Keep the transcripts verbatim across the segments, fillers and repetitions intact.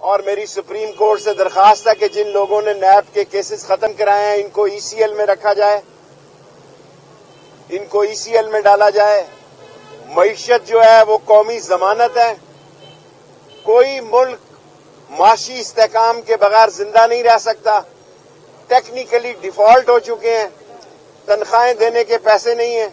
और मेरी supreme court से दरखास्त है कि जिन लोगों ने नैब के केसेस खत्म कराए हैं इनको ईसीएल में रखा जाए, इनको ईसीएल में डाला जाए। मईशत जो है वो कौमी जमानत है। कोई मुल्क माशी इस्तेकाम के बगैर जिंदा नहीं रह सकता। टेक्निकली डिफॉल्ट हो चुके हैं, तनख्वाहें देने के पैसे नहीं हैं,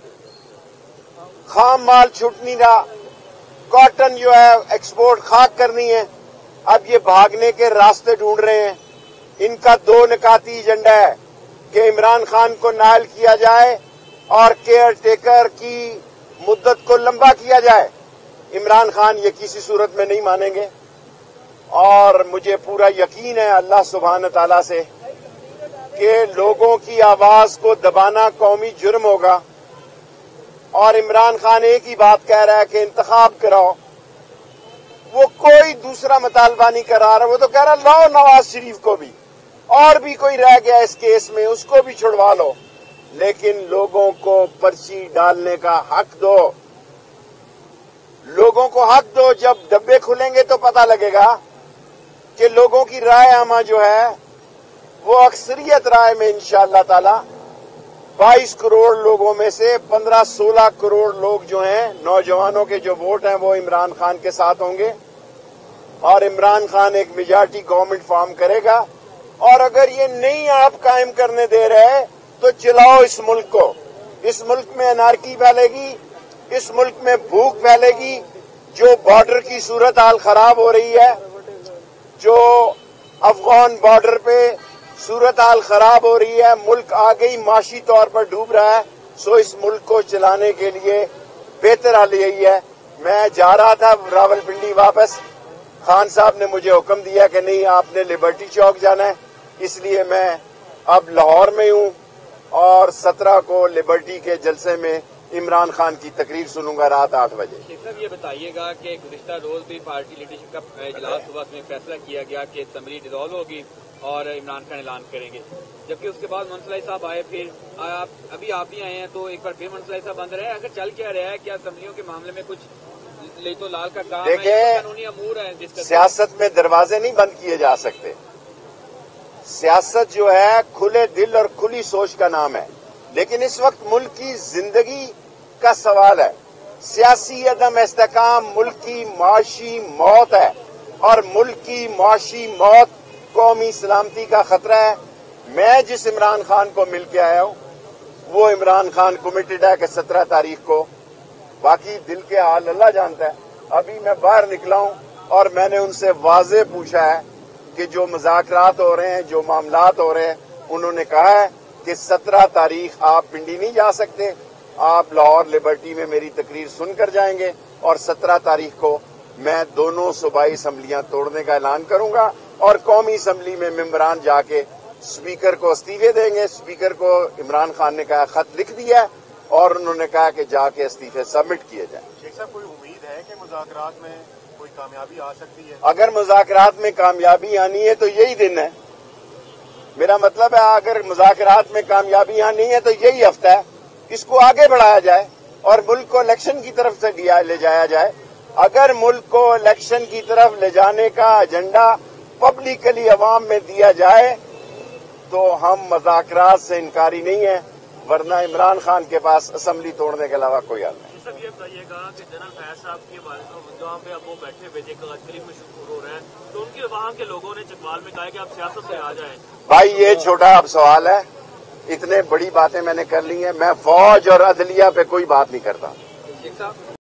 खाम माल छूट नहीं रहा, कॉटन जो है एक्सपोर्ट खाक करनी है। अब ये भागने के रास्ते ढूंढ रहे हैं। इनका दो निकाती एजेंडा है कि इमरान खान को नायल किया जाए और केयर टेकर की मुद्दत को लंबा किया जाए। इमरान खान ये किसी सूरत में नहीं मानेंगे और मुझे पूरा यकीन है अल्लाह सुब्हान ताला से कि लोगों की आवाज को दबाना कौमी जुर्म होगा। और इमरान खान एक ही बात कह रहा है कि इंतखाब कराओ, वो कोई दूसरा मुतालबा नहीं करा रहा। वो तो कह रहा लाओ नवाज शरीफ को भी, और भी कोई रह गया इस केस में उसको भी छुड़वा लो, लेकिन लोगों को पर्ची डालने का हक दो। लोगों को हक दो। जब डब्बे खुलेंगे तो पता लगेगा कि लोगों की राय आमा जो है वो अक्सरियत राय में इंशाअल्लाह ताला बाईस करोड़ लोगों में से पंद्रह सोलह करोड़ लोग जो हैं, नौजवानों के जो वोट हैं वो इमरान खान के साथ होंगे और इमरान खान एक मेजॉरिटी गवर्नमेंट फॉर्म करेगा। और अगर ये नहीं आप कायम करने दे रहे तो चिल्लाओ इस मुल्क को। इस मुल्क में अनारकी फैलेगी, इस मुल्क में भूख फैलेगी। जो बॉर्डर की सूरत हाल खराब हो रही है, जो अफगान बॉर्डर पे सूरत हाल खराब हो रही है, मुल्क आगे ही माशी तौर पर डूब रहा है। सो इस मुल्क को चलाने के लिए बेहतर हाल यही है। मैं जा रहा था रावलपिंडी वापस, खान साहब ने मुझे हुक्म दिया कि नहीं आपने लिबर्टी चौक जाना है, इसलिए मैं अब लाहौर में हूं और सत्रह को लिबर्टी के जलसे में इमरान खान की तकरीर सुनूंगा रात आठ बजे। शेख साहब ये बताइएगा कि गुज़िश्ता रोज भी पार्टी लीडरशिप का इजलास हुआ, उसमें फैसला किया गया कि असेंबली डिसॉल्व होगी और इमरान खान ऐलान करेंगे, जबकि उसके बाद मंसलाई साहब आए, फिर आप अभी आप भी आए हैं तो एक बार फिर मंसलाई साहब बंद रहे। अगर चल क्या रहा है, क्या असेंबलियों के मामले में कुछ ले तो लाल का काम है, कानूनी अमूर है? सियासत में दरवाजे नहीं बंद किए जा सकते। सियासत जो है खुले दिल और खुली सोच का नाम है, लेकिन इस वक्त मुल्क की जिंदगी का सवाल है। सियासी अदम इस्तेकाम मुल्क की माशी मौत है और मुल्क की माशी मौत कौमी सलामती का खतरा है। मैं जिस इमरान खान को मिल के आया हूं वो इमरान खान कमिटेड है कि सत्रह तारीख को, बाकी दिल के हाल अल्लाह जानता है। अभी मैं बाहर निकला हूं और मैंने उनसे वाजे पूछा है कि जो मुज़ाकरात हो रहे हैं, जो मामलात हो रहे हैं, उन्होंने कहा है कि सत्रह तारीख आप पिंडी नहीं जा सकते, आप लाहौर लिबर्टी में मेरी तकरीर सुनकर जाएंगे और सत्रह तारीख को मैं दोनों सूबाई असम्बलियां तोड़ने का ऐलान करूंगा और कौमी असम्बली में मेंबरान जाके स्पीकर को इस्तीफे देंगे। स्पीकर को इमरान खान ने कहा खत लिख दिया है और उन्होंने कहा कि जाके इस्तीफे सबमिट किए जाए। शेख साहब कोई उम्मीद है कि मुज़ाकरात में कोई कामयाबी आ सकती है? अगर मुज़ाकरात में कामयाबी आनी है तो यही दिन है। मेरा मतलब है अगर मुज़ाकरात में कामयाबी आनी है तो यही हफ्ता है, इसको आगे बढ़ाया जाए और मुल्क को इलेक्शन की तरफ से ले जाया जाए। अगर मुल्क को इलेक्शन की तरफ ले जाने का एजेंडा पब्लिकली अवाम में दिया जाए तो हम मुज़ाकरात से इनकारी नहीं है, वरना इमरान खान के पास असेंबली तोड़ने के अलावा कोई हल नहीं। सब ये बताइएगा कि जनरल फैज साहब के जहाँ पे अब वो बैठे हुए थे करीब में शुरू हो रहे हैं, तो उनके वहाँ के लोगों ने चकवाल में कहा कि आप सियासत से आ जाएं। भाई ये छोटा अब सवाल है, इतने बड़ी बातें मैंने कर ली हैं। मैं फौज और अदलिया पे कोई बात नहीं करता।